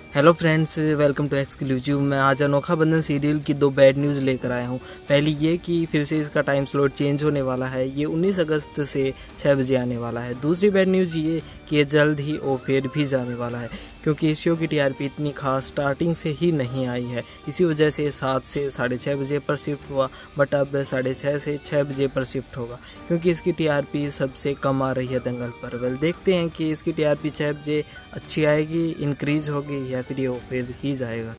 Hello friends, welcome to exclusive. मैं आज अनोखा बंधन सीरियल की दो बैड न्यूज़ लेकर आया हूँ। पहली ये कि फिर से इसका टाइम स्लॉट चेंज होने वाला है, ये 19 अगस्त से 6 बजे आने वाला है। दूसरी बैड न्यूज़ ये कि ये जल्द ही ऑफ एयर भी जाने वाला है, क्योंकि इस शो की टीआरपी इतनी खास स्टार्टिंग से ही नहीं आई है। इसी वजह से 7 से 6:30 बजे पर शिफ्ट हुआ, बट अब 6:30 से 6 बजे पर शिफ्ट होगा, क्योंकि इसकी टीआरपी सबसे कम आ रही है दंगल पर। वेल, देखते हैं कि इसकी टीआरपी 6 बजे अच्छी आएगी, इंक्रीज होगी, या फिर ये ऑफ एयर ही जाएगा।